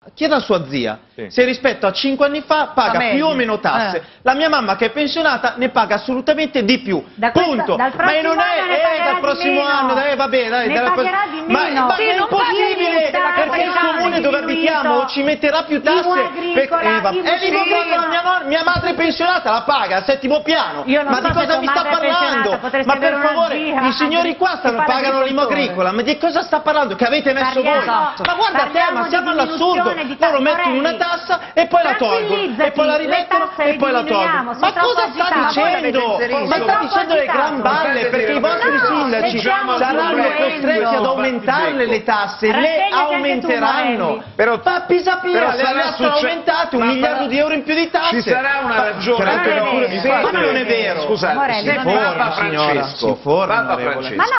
chieda a sua zia se rispetto a 5 anni fa paga più o meno tasse. La mia mamma, che è pensionata, ne paga assolutamente di più. Punto. Ma non è dal prossimo anno, vabbè, dai, ma è impossibile, perché il comune dove abitiamo ci metterà più tasse. Mia madre è pensionata, la paga al 7° piano. Ma di cosa mi sta parlando? Ma per favore, i signori qua pagano l'IMU agricola, ma di cosa sta parlando? Che avete messo voi? Ma guarda te, ma siamo all'assurdo. Loro mettono una tassa e poi la tolgono, e poi la rimettono e poi la tolgono. Ma cosa sta dicendo? Ma sta dicendo le gran balle, perché i vostri sindaci saranno costretti ad aumentarle le tasse, le aumenteranno. Ma Pisapia le ha aumentate 1 miliardo di euro in più di tasse. Ci sarà una ragione. Ma non è vero. Scusa, Papa Francesco.